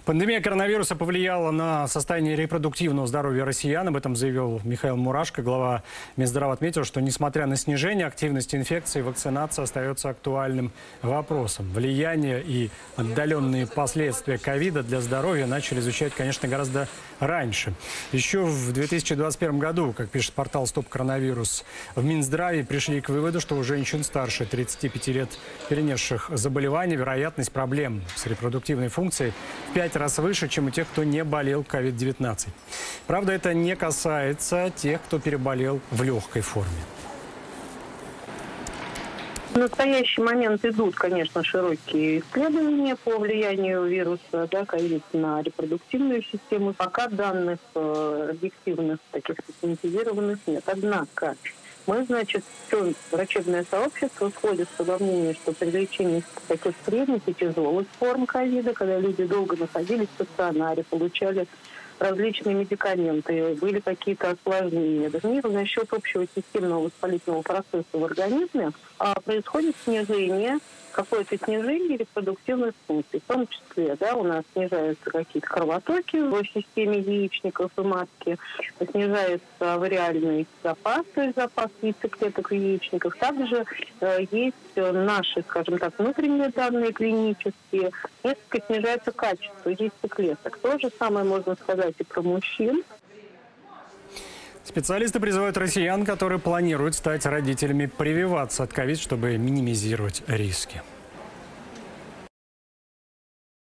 Пандемия коронавируса повлияла на состояние репродуктивного здоровья россиян. Об этом заявил Михаил Мурашко. Глава Минздрава отметил, что несмотря на снижение активности инфекции, вакцинация остается актуальным вопросом. Влияние и отдаленные последствия ковида для здоровья начали изучать, конечно, гораздо раньше. Еще в 2021 году, как пишет портал «Стоп коронавирус», в Минздраве пришли к выводу, что у женщин старше 35 лет, перенесших заболевания, вероятность проблем с репродуктивной функцией в 5 раз выше, чем у тех, кто не болел COVID-19. Правда, это не касается тех, кто переболел в легкой форме. В настоящий момент идут, конечно, широкие исследования по влиянию вируса COVID на репродуктивную систему. Пока данных объективных, таких систематизированных нет. Однако мы, все врачебное сообщество сходится во мнении, что при лечении таких средних и тяжелых форм ковида, когда люди долго находились в стационаре, получали различные медикаменты, были какие-то осложнения. Даже за счет общего системного воспалительного процесса в организме происходит снижение, какое-то снижение репродуктивной функции. В том числе, у нас снижаются какие-то кровотоки в системе яичников и матки, снижается авариальный запас, то есть запас яйцеклеток и яичников. Также есть наши, скажем так, внутренние данные клинические, несколько снижается качество яйцеклеток. То же самое можно сказать и про мужчин. Специалисты призывают россиян, которые планируют стать родителями, прививаться от ковид, чтобы минимизировать риски.